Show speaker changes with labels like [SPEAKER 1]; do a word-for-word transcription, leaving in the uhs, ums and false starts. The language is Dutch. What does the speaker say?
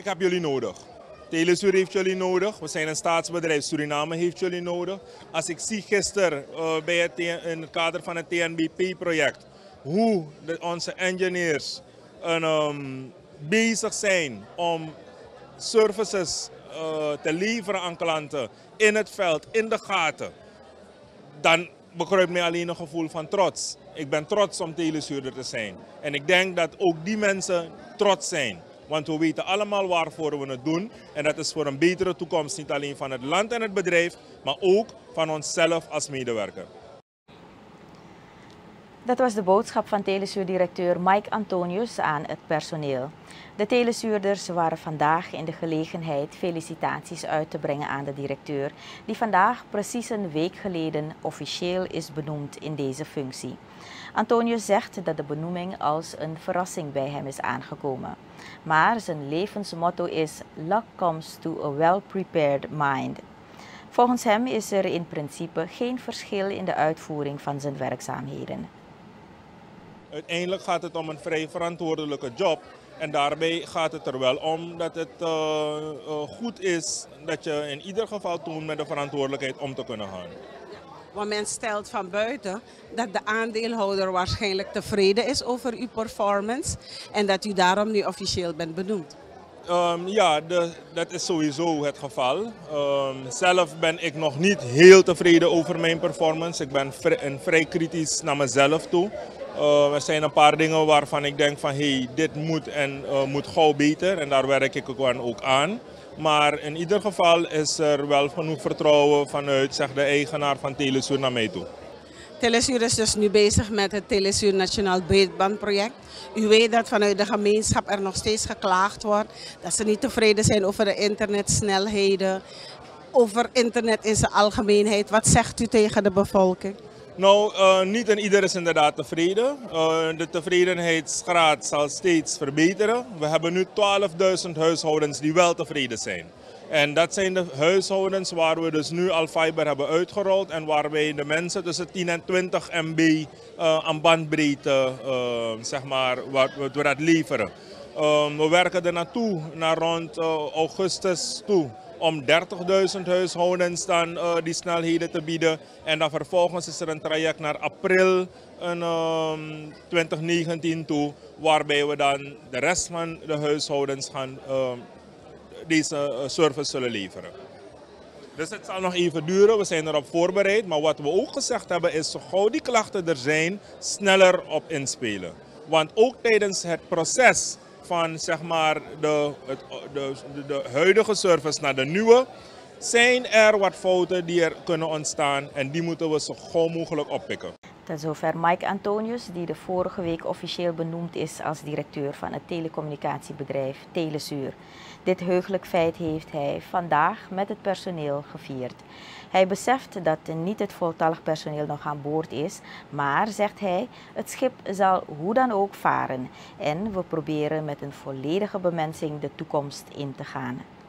[SPEAKER 1] Ik heb jullie nodig. Telesuur heeft jullie nodig. We zijn een staatsbedrijf. Suriname heeft jullie nodig. Als ik zie gisteren uh, bij het, in het kader van het T N B P-project hoe de, onze engineers een, um, bezig zijn om services uh, te leveren aan klanten in het veld, in de gaten, dan bekruipt mij alleen een gevoel van trots. Ik ben trots om telesuurder te zijn. En ik denk dat ook die mensen trots zijn. Want we weten allemaal waarvoor we het doen. En dat is voor een betere toekomst, niet alleen van het land en het bedrijf, maar ook van onszelf als medewerker.
[SPEAKER 2] Dat was de boodschap van Telesuur-directeur Mike Antonius aan het personeel. De telesuurders waren vandaag in de gelegenheid felicitaties uit te brengen aan de directeur, die vandaag precies een week geleden officieel is benoemd in deze functie. Antonius zegt dat de benoeming als een verrassing bij hem is aangekomen. Maar zijn levensmotto is "Luck comes to a well-prepared mind". Volgens hem is er in principe geen verschil in de uitvoering van zijn werkzaamheden.
[SPEAKER 1] Uiteindelijk gaat het om een vrij verantwoordelijke job. En daarbij gaat het er wel om dat het uh, uh, goed is dat je in ieder geval toont met de verantwoordelijkheid om te kunnen gaan.
[SPEAKER 3] Want men stelt van buiten dat de aandeelhouder waarschijnlijk tevreden is over uw performance en dat u daarom nu officieel bent benoemd.
[SPEAKER 1] Um, ja, de, dat is sowieso het geval. Um, zelf ben ik nog niet heel tevreden over mijn performance. Ik ben vri en vrij kritisch naar mezelf toe. Uh, er zijn een paar dingen waarvan ik denk van hey, dit moet en uh, moet gauw beter en daar werk ik ook aan. Maar in ieder geval is er wel genoeg vertrouwen vanuit zeg, de eigenaar van Telesuur naar mij toe.
[SPEAKER 3] Telesuur is dus nu bezig met het Telesuur Nationaal Breedbandproject. U weet dat vanuit de gemeenschap er nog steeds geklaagd wordt. Dat ze niet tevreden zijn over de internetsnelheden, over internet in zijn algemeenheid. Wat zegt u tegen de bevolking?
[SPEAKER 1] Nou, uh, niet en ieder is inderdaad tevreden. Uh, de tevredenheidsgraad zal steeds verbeteren. We hebben nu twaalfduizend huishoudens die wel tevreden zijn. En dat zijn de huishoudens waar we dus nu al fiber hebben uitgerold en waar wij de mensen tussen tien en twintig megabit uh, aan bandbreedte uh, zeg maar, wat we dat leveren. Uh, we werken er naartoe, naar rond uh, augustus toe, om dertigduizend huishoudens dan uh, die snelheden te bieden. En dan vervolgens is er een traject naar april in, um, twintig negentien toe, waarbij we dan de rest van de huishoudens gaan uh, deze service zullen leveren. Dus het zal nog even duren, we zijn erop voorbereid. Maar wat we ook gezegd hebben is, zo gauw die klachten er zijn, sneller op inspelen. Want ook tijdens het proces van zeg maar, de, het, de, de, de huidige service naar de nieuwe, zijn er wat fouten die er kunnen ontstaan en die moeten we zo gauw mogelijk oppikken.
[SPEAKER 2] Tot zover Mike Antonius, die de vorige week officieel benoemd is als directeur van het telecommunicatiebedrijf Telesuur. Dit heugelijk feit heeft hij vandaag met het personeel gevierd. Hij beseft dat niet het voltallig personeel nog aan boord is, maar, zegt hij, het schip zal hoe dan ook varen en we proberen met een volledige bemensing de toekomst in te gaan.